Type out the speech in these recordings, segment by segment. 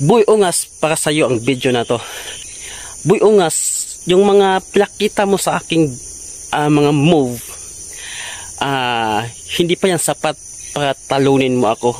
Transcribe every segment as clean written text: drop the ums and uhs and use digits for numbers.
Boy Ungas, para sa iyo ang video na to. Boy Ungas, yung mga pinakita mo sa aking mga move, hindi pa yan sapat para talunin mo ako.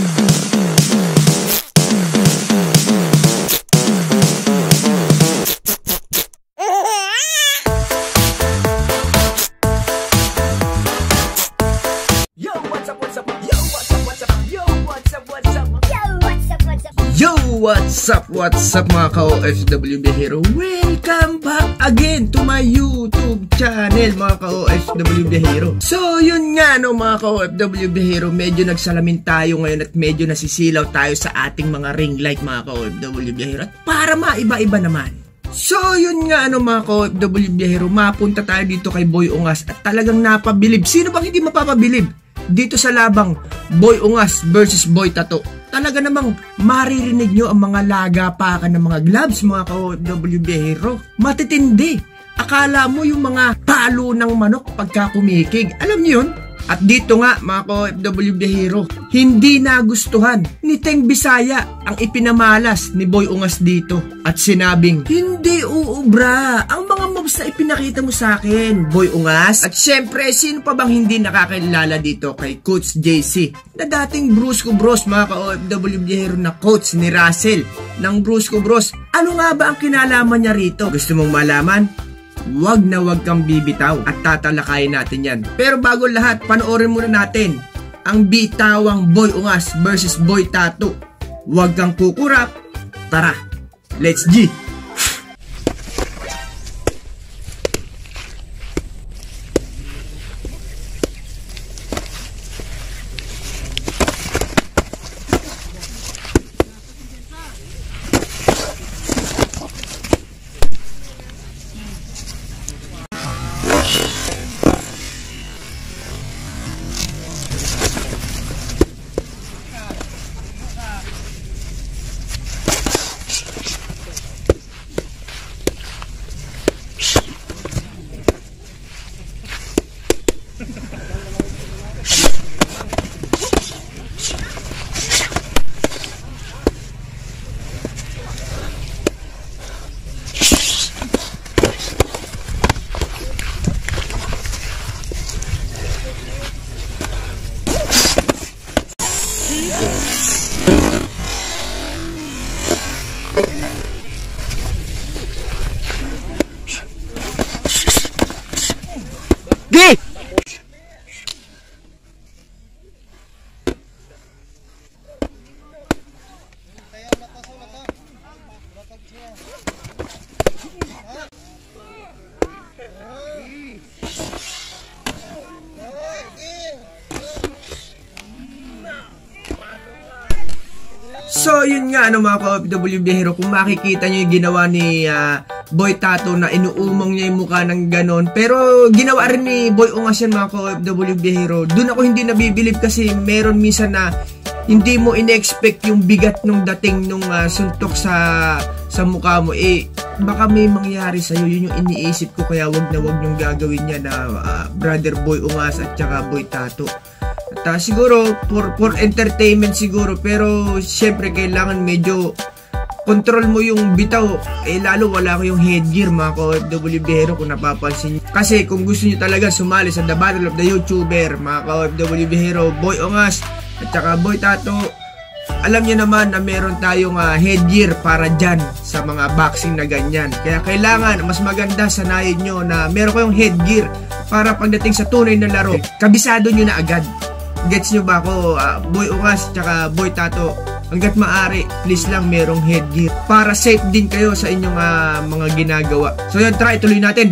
What's up mga ka-OFW Biyahero? Welcome back again to my YouTube channel mga ka-OFW Biyahero. So yun nga no mga ka-OFW Biyahero, medyo nagsalamin tayo ngayon at medyo nasisilaw tayo sa ating mga ring light mga ka-OFW Biyahero. At para maiba-iba naman. So yun nga no mga ka-OFW Biyahero, mapunta tayo dito kay Boy Ungas at talagang napabilib. Sino bang hindi mapapabilib dito sa labang Boy Ungas versus Boy Tato? Talaga namang maririnig nyo ang mga lagapakan ng mga gloves mga ka-OFW Biyahero. Matitindi. Akala mo yung mga talo ng manok pagka kumikig. Alam nyo yun? At dito nga mga ka-OFW Biyahero, hindi nagustuhan ni Teng Bisaya ang ipinamalas ni Boy Ungas dito. At sinabing, hindi uubra ang mga mobs na ipinakita mo sa akin, Boy Ungas. At syempre, sino pa bang hindi nakakilala dito kay Coach JC? Na dating Brusco Bros mga ka-OFW Biyahero na coach ni Russell ng Brusco Bros. Ano nga ba ang kinalaman niya rito? Gusto mong malaman? Wag na wag kang bibitaw at tatalakayin natin yan. Pero bago lahat, panoorin muna natin ang bitawang Boy Ungas versus Boy Tato. Wag kang kukurap. Tara, let's G! So yun nga ano mga ka-OFW Biyahero, kung makikita nyo yung ginawa ni Boy Tato na inuumang niya yung mukha ng ganon, pero ginawa rin ni Boy Ungas yan mga ka-OFW Biyahero. Doon ako hindi nabibilib kasi meron minsan na hindi mo in-expect yung bigat nung dating nung suntok sa mukha mo. Baka may mangyari sa'yo, yun yung iniisip ko, kaya wag na wag yung gagawin niya na brother Boy Ungas at saka Boy Tato. At siguro for entertainment siguro, pero syempre kailangan medyo control mo yung bitaw. Lalo wala ko yung headgear mga ka-OFW Biyahero kung napapansin nyo. Kasi kung gusto nyo talaga sumali sa The Battle of the YouTuber mga ka-OFW Biyahero, Boy Ungas at saka Boy Tato, alam nyo naman na meron tayong headgear para dyan sa mga boxing na ganyan. Kaya kailangan mas maganda sanayin nyo na meron kayong headgear para pagdating sa tunay na laro, kabisado nyo na agad. Gets nyo ba ako? Boy Ungas tsaka Boy Tato, hanggat maaari, please lang merong headgear para safe din kayo sa inyong mga ginagawa. So yun, try, tuloy natin.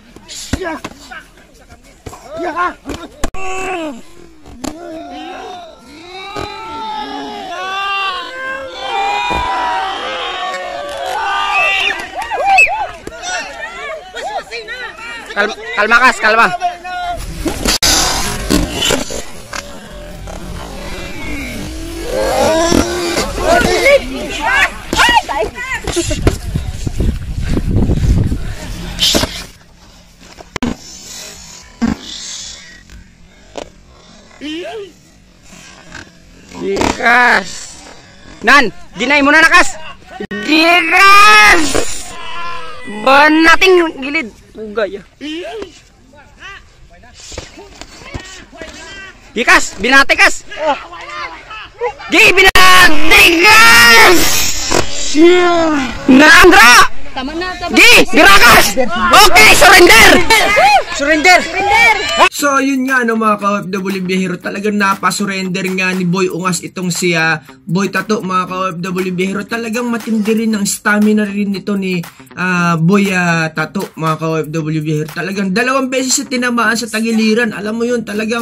Kalma kas, kalma. Ikas. Nan, ginay mo na nakas. Gigas! Banating gilid. Ugay. Gikas, binatikas. Gi, binatikas! Naandra! Gi, girakas! Okay, surrender! Surrender! So yun nga no mga ka-OFW bihero, talagang napasurrender nga ni Boy Ungas itong si Boy Tato mga ka-OFW bihero. Talagang matindi rin ang stamina rin nito ni Boy Tato mga ka-OFW bihero. Talagang 2 beses sa tinamaan sa tagiliran. Alam mo yun, talagang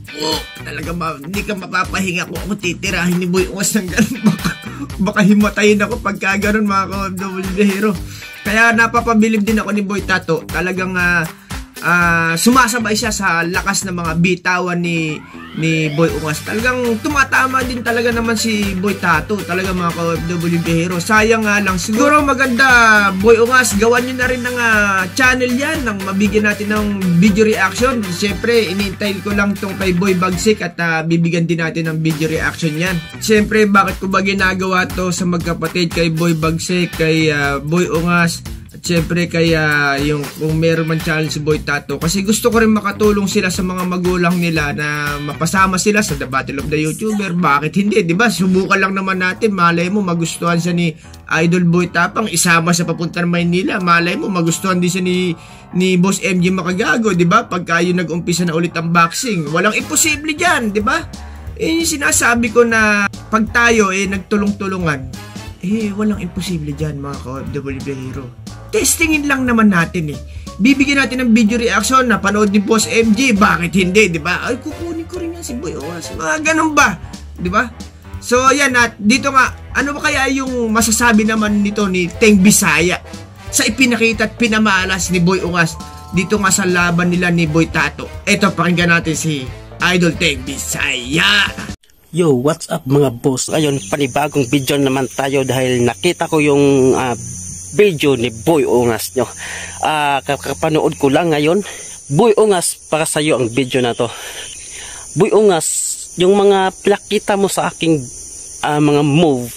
hindi ka mapapahinga kung ako titirahin ni Boy Ungas ng ganun. Baka himatayin ako pagka ganun mga ka-OFW bihero. Kaya napapabilib din ako ni Boy Tato. Talagang sumasabay siya sa lakas ng mga bitawan ni Boy Ungas. Talagang tumatama din talaga naman si Boy Tato. Talaga mga ka-OFW bihero. Sayang nga lang. Siguro maganda, Boy Ungas, gawan nyo na rin ng channel yan nang mabigyan natin ng video reaction. Siyempre, inintay ko lang tong kay Boy Bagsik at bibigyan din natin ng video reaction yan. Siyempre, bakit ko ba ginagawa to sa magkapatid kay Boy Bagsik, kay Boy Ungas, siyempre kaya yung kung meron man challenge si Boy Tato, kasi gusto ko rin makatulong sila sa mga magulang nila na mapasama sila sa The Battle of the YouTuber. Bakit hindi, 'di ba? Subukan lang naman natin, malay mo magustuhan siya ni Idol Boy Tapang, isama sa papunta ng Maynila. Malay mo magustuhan din siya ni Boss MJ Makagago, 'di ba? Pagka yung nag-umpisa na ulit ang boxing, walang imposible diyan, 'di ba? Yung sinasabi ko na pag tayo nagtulong-tulungan, walang imposible diyan mga ka-OFW hero. Testingin lang naman natin Bibigyan natin ng video reaction na panood ni Boss MJ, bakit hindi, 'di ba? Ay, kukunin ko rin yan si Boy Ungas. Mga ganun ba? 'Di ba? So, yan dito nga, ano ba kaya yung masasabi naman nito ni Teng Bisaya sa ipinakita at pinamalas ni Boy Ungas dito nga sa laban nila ni Boy Tato? Ito, pakinggan natin si Idol Teng Bisaya. Yo, what's up mga boss? Ngayon, panibagong video naman tayo dahil nakita ko yung video ni Boy Ungas nyo. Kapanood ko lang ngayon. Boy Ungas, para sa iyo ang video na to. Boy Ungas, yung mga pinakita mo sa aking mga move,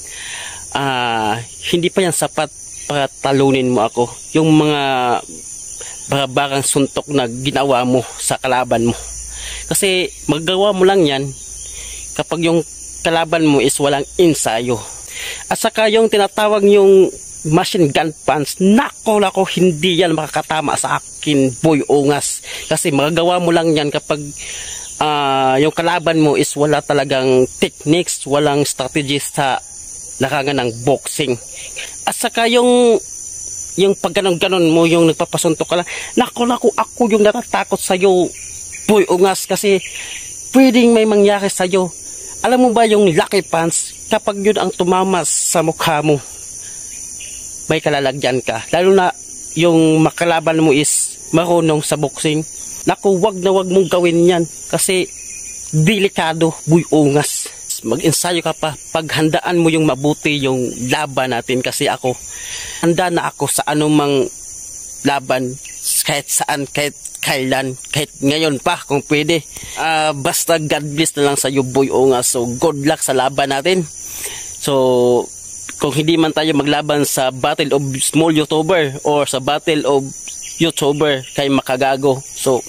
hindi pa yan sapat para talunin mo ako. Yung mga barabarang suntok na ginawa mo sa kalaban mo. Kasi magagawa mo lang yan kapag yung kalaban mo is walang ensayo. At saka yung tinatawag yung machine gun punch, nako, hindi yan makakatama sa akin, Boy Ungas. Kasi magagawa mo lang yan kapag yung kalaban mo is wala talagang techniques, walang strategies sa larangan ng boxing. At saka yung pag ganon mo, yung nagpapasuntok ka lang, nako, ako yung natatakot sa'yo, Boy Ungas, kasi pwedeng may mangyari sa'yo. Alam mo ba yung lucky punch, kapag yun ang tumama sa mukha mo, may kalalagyan ka. Lalo na yung makalaban mo is marunong sa boxing. Naku, wag na wag mong gawin yan. Kasi delikado, Boy Ungas. Mag-ensayo ka pa. Paghandaan mo yung mabuti yung laban natin. Kasi ako, handa na ako sa anumang laban. Kahit saan, kahit kailan, kahit ngayon pa kung pwede. Basta God bless na lang sa iyo, Boy Ungas. So good luck sa laban natin. So kung hindi man tayo maglaban sa Battle of Small YouTuber or sa Battle of YouTuber kay Makagago, so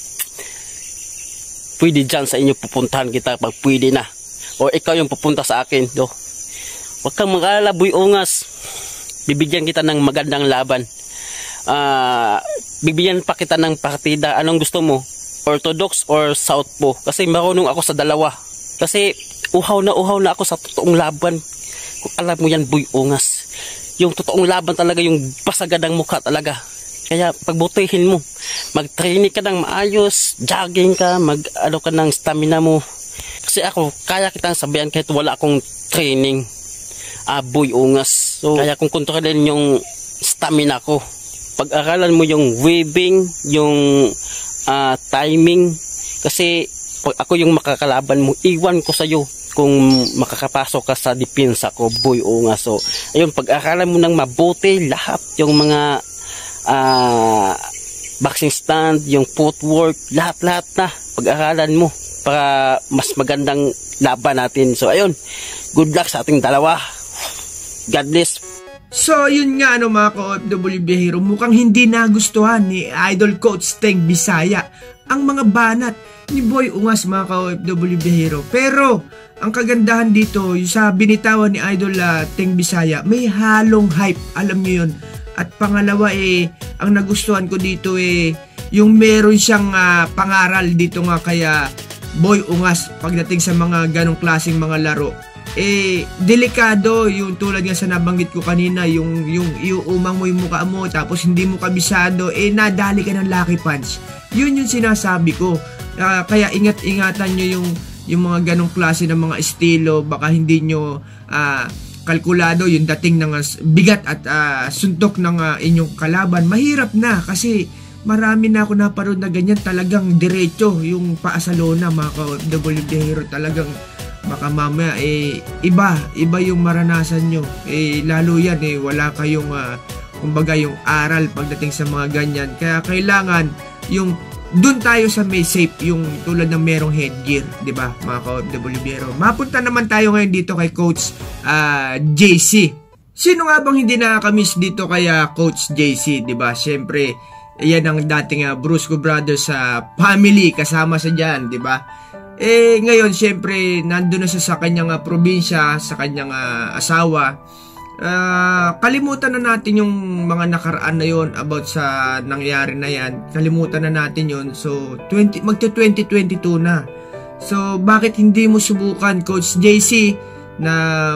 pwede dyan sa inyo pupuntahan kita pag pwede na, or ikaw yung pupunta sa akin. So huwag kang mag-alala, Boy Ungas, bibigyan kita ng magandang laban. Bibigyan pa kita ng partida. Anong gusto mo? Orthodox or Southpaw? Kasi marunong ako sa dalawa. Kasi uhaw na ako sa totoong laban. Kung alam mo yan, Boy Ungas, yung totoong laban talaga, yung basagad ng mukha talaga. Kaya pagbutihin mo, mag-training ka ng maayos, jogging ka, mag-ano ka ng stamina mo. Kasi ako, kaya kitang sabihan kahit wala akong training, Boy Ungas. So kaya kung kontrolin yung stamina ko, pag-aralan mo yung weaving, yung timing. Kasi pag ako yung makakalaban mo, iwan ko sa'yo kung makakapasok ka sa depensa ko, Boy Ungas. So ayun, pag-aralan mo ng mabuti lahat yung mga boxing stand, yung footwork, lahat na pag-aralan mo para mas magandang laban natin. So ayun, Good luck sa ating dalawa. God bless. So, yun nga mga ka-OFW biyahero, mukhang hindi nagustuhan ni Idol Coach Teng Bisaya ang mga banat ni Boy Ungas mga ka-OFW biyahero. Pero, ang kagandahan dito, yung sa binitawan ni Idol Teng Bisaya, may halong hype, alam nyo yun. At pangalawa ang nagustuhan ko dito yung meron siyang pangaral dito nga kaya Boy Ungas pagdating sa mga ganong klaseng mga laro. Delikado yung tulad nga sa nabanggit ko kanina, yung iuumang mo yung mukha mo tapos hindi mo kabisado, nadali ka ng lucky punch. Yun yung sinasabi ko. Kaya ingat-ingatan nyo yung mga ganong klase ng mga estilo, baka hindi nyo kalkulado yung dating ng bigat at suntok ng inyong kalaban. Mahirap na kasi marami na ako naparoon na ganyan, talagang diretso yung paa sa lona mga ka-OFW biyahero. Talagang baka mamaya iba yung maranasan nyo, lalo yan wala kayong kumbaga yung aral pagdating sa mga ganyan. Kaya kailangan yung dun tayo sa may safe, yung tulad ng merong headgear, di ba mga ka-OFW biyahero. Mapunta naman tayo ngayon dito kay Coach JC. Sino nga bang hindi nakakamiss dito kay Coach JC, di ba? Syempre yan ang dating Brusco Brothers family, kasama sa dyan, di ba? Ngayon, syempre, nandun na siya sa kanyang probinsya, sa kanyang asawa. Kalimutan na natin yung mga nakaraan na yon about sa nangyari na yan. Kalimutan na natin yon. So, magta-2022 na. So, bakit hindi mo subukan, Coach JC, na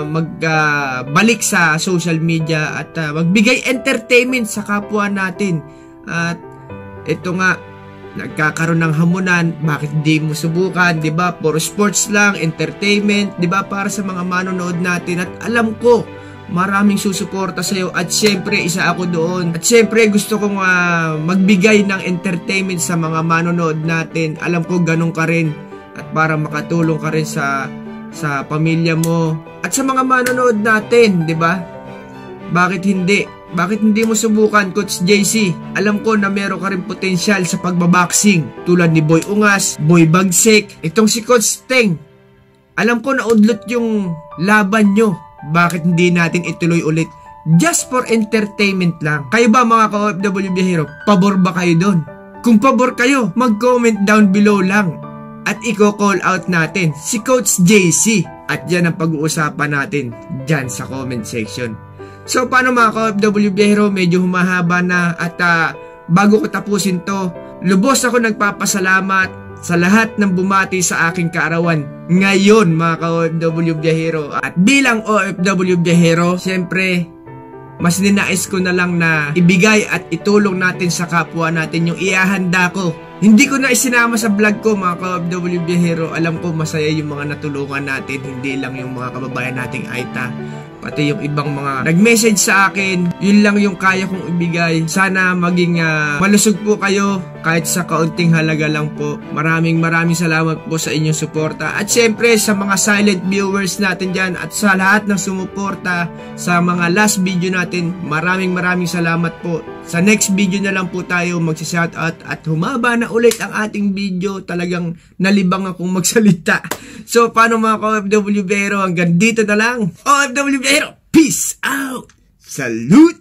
magbalik sa social media at magbigay entertainment sa kapwa natin? At ito nga, nagkakaroon ng hamunan, bakit di mo subukan, di ba? For sports lang, entertainment, di ba? Para sa mga manonood natin. At alam ko, maraming susuporta sa iyo. At syempre, isa ako doon. At syempre, gusto kong magbigay ng entertainment sa mga manonood natin. Alam ko, ganun ka rin. At para makatulong ka rin sa pamilya mo. At sa mga manonood natin, di ba? Bakit hindi? Bakit hindi mo subukan, Coach JC? Alam ko na meron ka rin potensyal sa pagbaboxing tulad ni Boy Ungas, Boy Bagsik, itong si Coach Teng. Alam ko na udlot yung laban nyo. Bakit hindi natin ituloy ulit? Just for entertainment lang. Kayo ba mga ka-OFW biyahero? Pabor ba kayo doon? Kung pabor kayo, mag-comment down below lang. At i-call out natin si Coach JC. At yan ang pag-uusapan natin dyan sa comment section. So paano mga ka-OFW biyahero, medyo humahaba na at bago ko tapusin to, lubos ako nagpapasalamat sa lahat ng bumati sa aking kaarawan ngayon mga ka-OFW biyahero. At bilang OFW biyahero, siyempre mas ninais ko na lang na ibigay at itulong natin sa kapwa natin yung iahanda ko. Hindi ko na isinama sa vlog ko mga ka-OFW biyahero. Alam ko masaya yung mga natulungan natin, hindi lang yung mga kababayan nating Aita, pati yung ibang mga nag-message sa akin. Yun lang yung kaya kong ibigay. Sana maging malusog po kayo kahit sa kaunting halaga lang po. Maraming salamat po sa inyong suporta. At syempre sa mga silent viewers natin dyan at sa lahat ng sumuporta sa mga last video natin, maraming salamat po. Sa next video na lang po tayo magsi-shoutout at humaba na ulit ang ating video. Talagang nalibang akong magsalita. So paano mga ka-OFW biyahero, hanggang dito na lang. OFW biyahero, peace out! Salute!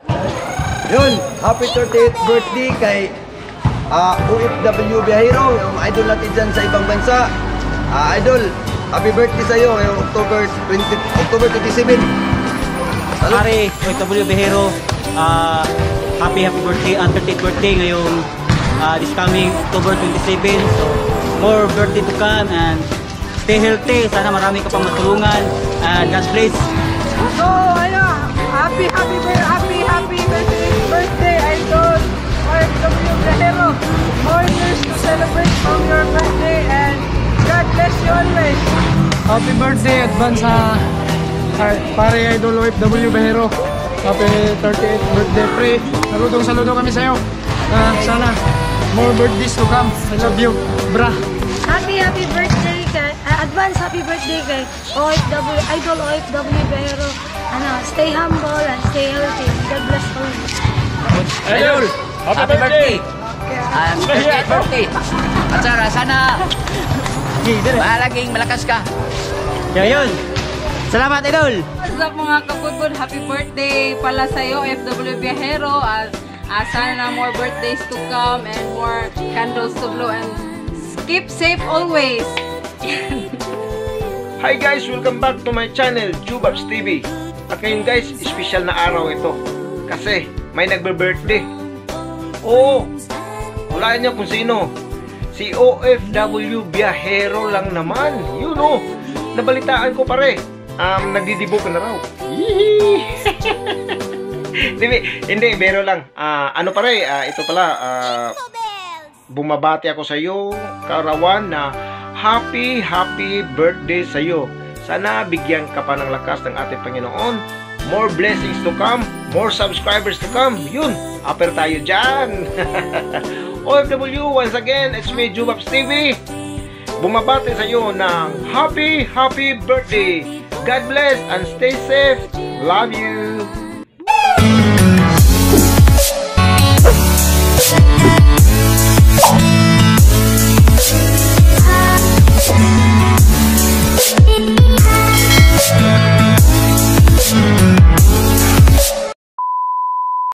Yun, happy 38th birthday kay OFW biyahero, yung idol natin dyan sa ibang bansa. Idol, happy birthday sa'yo ngayong October 27. Pare, OFW biyahero, happy birthday, 38th birthday ngayong this coming October 27. So, more birthday to come and stay healthy. Sana marami ka pang matulungan and God bless. So, happy birthday, idol, OFW biyahero. More years to celebrate from your birthday and God bless you always. Happy birthday advance sa pare idol OFW biyahero. Happy 38th birthday, pre. Saludong kami sa'yo. Sana more birthdays to come. I love you, bra. Happy birthday kay advance happy birthday kay OFW idol OFW biyahero. Stay humble and stay healthy. God bless all. Idol, happy birthday. And 38th birthday. At sana laging malakas ka. Kaya yun, Salamat, Idol! What's up mga kabudbud? Happy birthday pala sa'yo, FW Biyahero. Sana more birthdays to come and more candles to blow and keep safe always. Hi guys, welcome back to my channel, Jubabs TV. At ngayon guys, special na araw ito kasi may nagbe-birthday. Oo, hulaan niyo kung sino. Si OFW Biyahero lang naman. You know, nabalitaan ko pare. Nagdidibo ka na raw. Hindi, bero lang. Ano pare, ito pala, bumabati ako sa iyo, Karawan, na happy birthday sa iyo. Sana bigyan ka pa ng lakas ng ating Panginoon. More blessings to come, more subscribers to come. Yun, upper tayo dyan. OFW, once again, it's me, Jubabs TV. Bumabati sa iyo ng happy birthday. God bless and stay safe. Love you.